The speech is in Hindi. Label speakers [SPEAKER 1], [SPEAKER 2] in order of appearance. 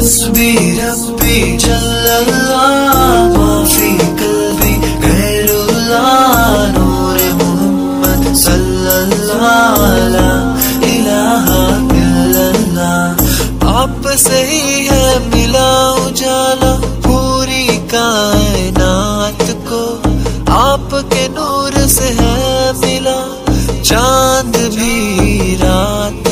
[SPEAKER 1] हस्बी रब्बी जल्लल्लाह माफी कल्बी गैरुल्लाह नूर मोहम्मद सल्लल्लाहु ला इलाहा इल्लल्लाह। आप से ही है मिला उजाला पूरी कायनात को, आपके नूर से है मिला चांद भी रात